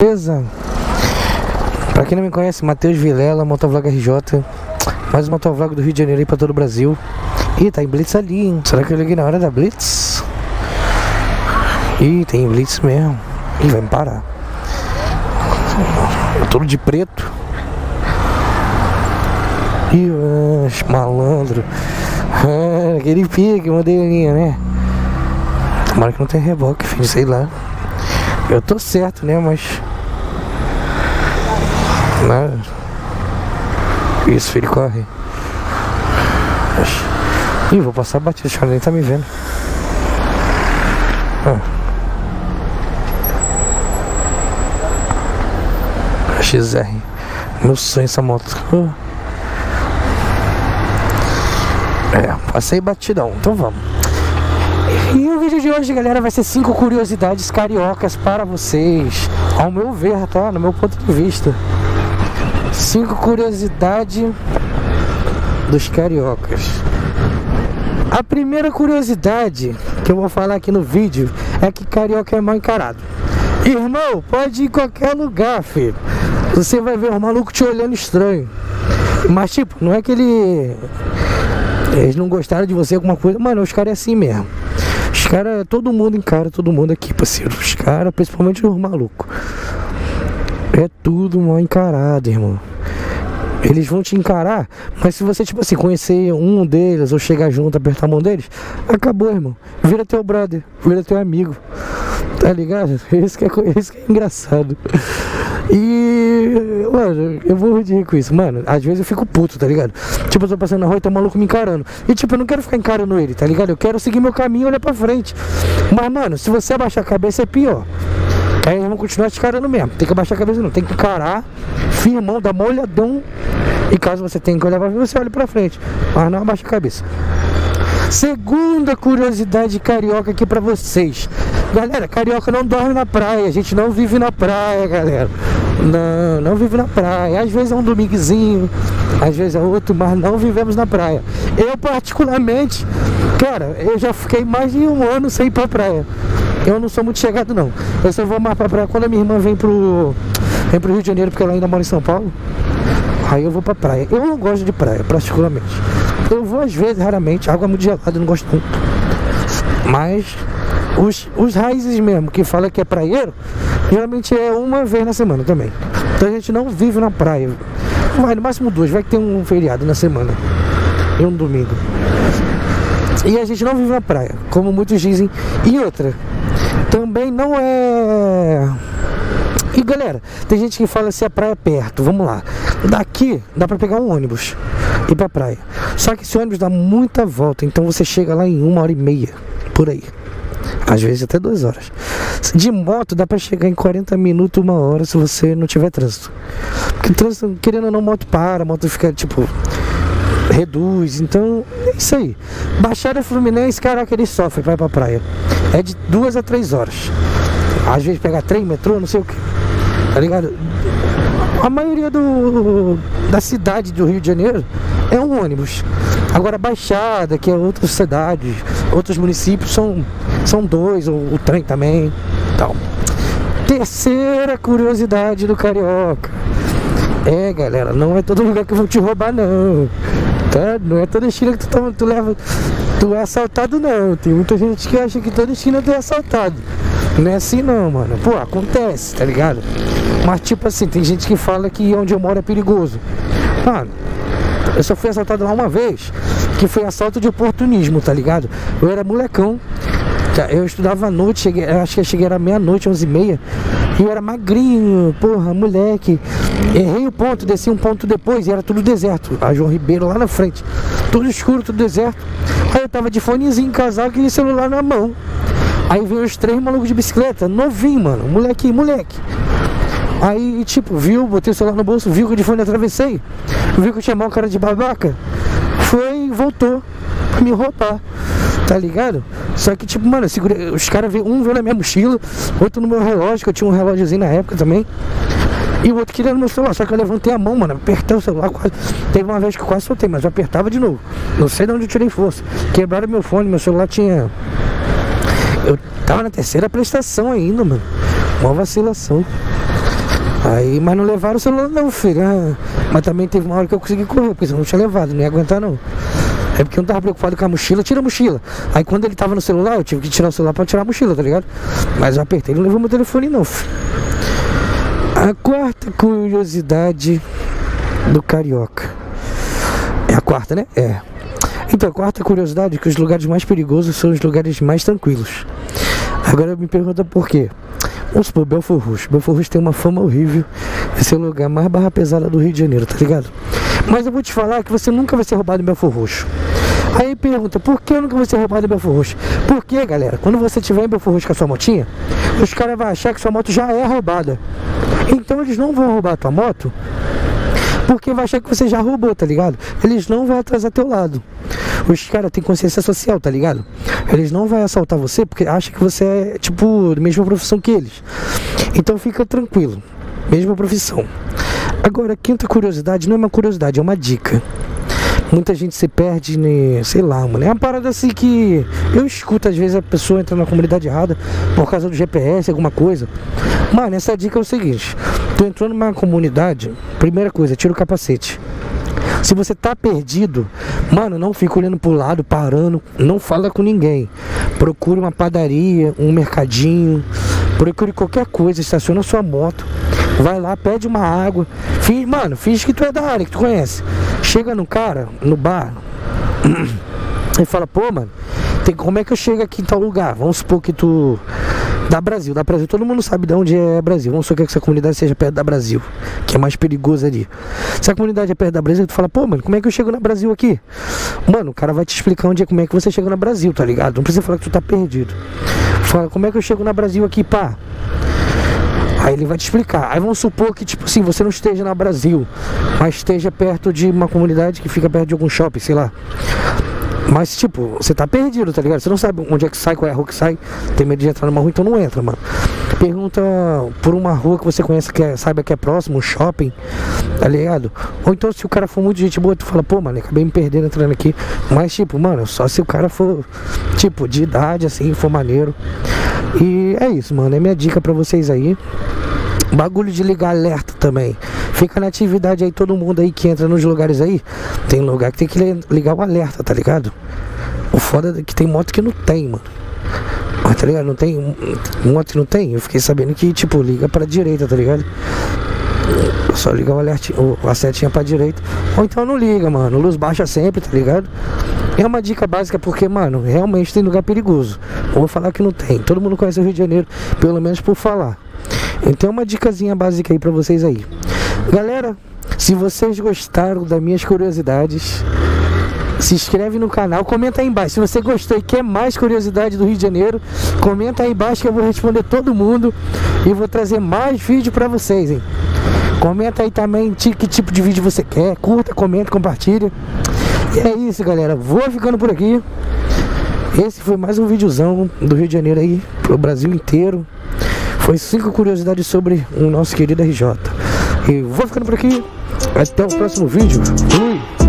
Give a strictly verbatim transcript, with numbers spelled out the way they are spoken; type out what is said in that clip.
Beleza? Pra quem não me conhece, Matheus Vilela, Motovlog R J. Mais um motovlog do Rio de Janeiro aí pra todo o Brasil. Ih, tá em Blitz ali, hein? Será que eu liguei na hora da Blitz? Ih, tem Blitz mesmo. Ih, vai me parar. Todo de preto. Ih, malandro. Ah, aquele pique, modelinha, né? Tomara que não tenha reboque, filho, sei lá. Eu tô certo, né, mas... Não. Isso, filho, corre. Ih, vou passar batido, o cara nem tá me vendo. Ah. X R. Meu sonho essa moto. Uh. É, passei batidão, então vamos. E o vídeo de hoje, galera, vai ser cinco curiosidades cariocas para vocês. Ao meu ver, tá? No meu ponto de vista. Cinco curiosidades dos cariocas. A primeira curiosidade que eu vou falar aqui no vídeo é que carioca é mal encarado. Irmão, pode ir em qualquer lugar, filho. Você vai ver os malucos te olhando estranho. Mas tipo, não é que ele... eles não gostaram de você, alguma coisa. Mano, os caras é assim mesmo. Os caras, todo mundo encara todo mundo aqui, parceiro. Os caras, principalmente os malucos. É tudo mal encarado, irmão. Eles vão te encarar, mas se você, tipo assim, conhecer um deles ou chegar junto, apertar a mão deles, acabou, irmão. Vira teu brother, vira teu amigo. Tá ligado? Esse que é, esse que é engraçado. E, mano, eu vou rir com isso, mano. Às vezes eu fico puto, tá ligado? Tipo, eu tô passando na rua e tem um maluco me encarando. E, tipo, eu não quero ficar encarando ele, tá ligado? Eu quero seguir meu caminho e olhar pra frente. Mas, mano, se você abaixar a cabeça é pior. Aí eles vão continuar te encarando mesmo. Tem que abaixar a cabeça, não. Tem que encarar, firmão, dar uma olhadão. E caso você tenha que olhar pra frente, você olha pra frente. Mas não abaixa a cabeça. Segunda curiosidade carioca aqui pra vocês. Galera, carioca não dorme na praia. A gente não vive na praia, galera. Não, não vive na praia. Às vezes é um dominguezinho, às vezes é outro, mas não vivemos na praia. Eu particularmente, cara, eu já fiquei mais de um ano sem ir pra praia. Eu não sou muito chegado, não. Eu só vou mais pra praia quando a minha irmã vem pro, vem pro Rio de Janeiro, porque ela ainda mora em São Paulo. Aí eu vou pra praia. Eu não gosto de praia, particularmente. Eu vou às vezes, raramente. A água é muito gelada, eu não gosto muito. Mas os, os raízes mesmo, que fala que é praieiro, geralmente é uma vez na semana também. Então a gente não vive na praia. Vai no máximo duas, vai que tem um feriado na semana. E um domingo. E a gente não vive na praia, como muitos dizem. E outra, também não é... E galera, tem gente que fala se a praia é perto. Vamos lá, daqui dá pra pegar um ônibus e ir pra praia. Só que esse ônibus dá muita volta, então você chega lá em uma hora e meia, por aí. Às vezes até duas horas. De moto dá pra chegar em quarenta minutos, uma hora, se você não tiver trânsito. Porque trânsito, querendo ou não, moto para, a moto fica tipo... reduz, então é isso aí. Baixada Fluminense, caraca, ele sofre pra ir pra praia. É de duas a três horas. Às vezes pega trem, metrô, não sei o que. Tá ligado? A maioria do, da cidade do Rio de Janeiro é um ônibus. Agora Baixada, que é outras cidades, outros municípios são, são dois, o, o trem também, tal. Terceira curiosidade do carioca. É, galera, não é todo lugar que vão te roubar, não. Tá? Não é toda esquina que tu, tá, tu leva, tu é assaltado, não. Tem muita gente que acha que toda esquina tu é assaltado. Não é assim não, mano. Pô, acontece, tá ligado? Mas tipo assim, tem gente que fala que onde eu moro é perigoso. Mano, eu só fui assaltado lá uma vez, que foi assalto de oportunismo, tá ligado? Eu era molecão, eu estudava à noite, cheguei, acho que eu cheguei era meia-noite, onze e meia. E eu era magrinho, porra, moleque. Errei o ponto, desci um ponto depois e era tudo deserto. A João Ribeiro lá na frente, tudo escuro, tudo deserto. Aí eu tava de fonezinho em casaco e celular na mão. Aí veio os três malucos de bicicleta, novinho, mano, moleque, moleque. Aí, tipo, viu, botei o celular no bolso, viu que eu de fone atravessei, viu que eu tinha mão cara de babaca, foi e voltou pra me roubar, tá ligado? Só que, tipo, mano, eu segurei, os caras, um veio na minha mochila, outro no meu relógio, que eu tinha um relógiozinho na época também, e o outro queria no meu celular, só que eu levantei a mão, mano, apertei o celular, quase, teve uma vez que eu quase soltei, mas eu apertava de novo, não sei de onde eu tirei força, quebraram meu fone, meu celular tinha... Eu tava na terceira prestação ainda, mano. Uma vacilação. Aí, mas não levaram o celular não, filho. Ah, mas também teve uma hora que eu consegui correr, porque senão não tinha levado, não ia aguentar não. É porque eu não tava preocupado com a mochila, tira a mochila. Aí quando ele tava no celular, eu tive que tirar o celular pra tirar a mochila, tá ligado? Mas eu apertei, não levou meu telefone não, filho. A quarta curiosidade do carioca. É a quarta, né? É. Então, a quarta curiosidade é que os lugares mais perigosos são os lugares mais tranquilos. Agora me pergunta por quê. Vamos supor, Belfort Roxo. Belfort Roxo tem uma fama horrível de ser o lugar mais barra pesada do Rio de Janeiro, tá ligado? Mas eu vou te falar que você nunca vai ser roubado em Belfort Roxo. Aí pergunta, por que eu nunca vou ser roubado em Belfort Roxo? Porque, galera, quando você estiver em Belfort Roxo com a sua motinha, os caras vão achar que sua moto já é roubada. Então eles não vão roubar a tua moto, porque vai achar que você já roubou, tá ligado? Eles não vão atrasar teu lado. Os caras têm consciência social, tá ligado? Eles não vão assaltar você porque acham que você é, tipo, da mesma profissão que eles. Então fica tranquilo, mesma profissão. Agora, a quinta curiosidade não é uma curiosidade, é uma dica. Muita gente se perde, né, sei lá, mano. É uma parada assim que eu escuto às vezes a pessoa entra na comunidade errada por causa do G P S, alguma coisa. Mano, essa dica é o seguinte: tu entrou numa comunidade, primeira coisa, tira o capacete. Se você tá perdido, mano, não fica olhando pro lado, parando, não fala com ninguém. Procure uma padaria, um mercadinho, procure qualquer coisa, estaciona sua moto, vai lá, pede uma água. Fiz, mano, finge que tu é da área, que tu conhece. Chega no cara, no bar, e fala, pô, mano, tem, como é que eu chego aqui em tal lugar? Vamos supor que tu... Da Brasil, da Brasil, todo mundo sabe de onde é Brasil. Vamos supor que essa comunidade seja perto da Brasil, que é mais perigoso ali. Se a comunidade é perto da Brasil, tu fala, pô, mano, como é que eu chego na Brasil aqui? Mano, o cara vai te explicar onde é, como é que você chega na Brasil, tá ligado? Não precisa falar que tu tá perdido. Fala, como é que eu chego na Brasil aqui, pá? Aí ele vai te explicar. Aí vamos supor que, tipo assim, você não esteja na Brasil, mas esteja perto de uma comunidade que fica perto de algum shopping, sei lá. Mas, tipo, você tá perdido, tá ligado? Você não sabe onde é que sai, qual é a rua que sai. Tem medo de entrar numa rua, então não entra, mano. Pergunta por uma rua que você conhece, que é, saiba que é próximo, um shopping, tá ligado? Ou então, se o cara for muito gente boa, tu fala, pô, mano, acabei me perdendo entrando aqui. Mas, tipo, mano, só se o cara for, tipo, de idade, assim, for maneiro. E é isso, mano. É minha dica pra vocês aí. Bagulho de ligar alerta também. Fica na atividade aí, todo mundo aí que entra nos lugares aí. Tem lugar que tem que ligar o alerta, tá ligado? O foda é que tem moto que não tem, mano. Mas tá ligado? Não tem moto que não tem. Eu fiquei sabendo que, tipo, liga pra direita, tá ligado? Só liga o alerta, a setinha pra direita. Ou então não liga, mano. Luz baixa sempre, tá ligado? É uma dica básica porque, mano, realmente tem lugar perigoso. Eu vou falar que não tem. Todo mundo conhece o Rio de Janeiro, pelo menos por falar. Então uma dicasinha básica aí pra vocês aí. Galera, se vocês gostaram das minhas curiosidades, se inscreve no canal, comenta aí embaixo. Se você gostou e quer mais curiosidade do Rio de Janeiro, comenta aí embaixo que eu vou responder todo mundo e vou trazer mais vídeo pra vocês, hein? Comenta aí também que tipo de vídeo você quer. Curta, comenta, compartilha. E é isso, galera. Vou ficando por aqui. Esse foi mais um videozão do Rio de Janeiro aí pro Brasil inteiro. Foi cinco curiosidades sobre o nosso querido R J. E vou ficando por aqui. Até o próximo vídeo. Fui!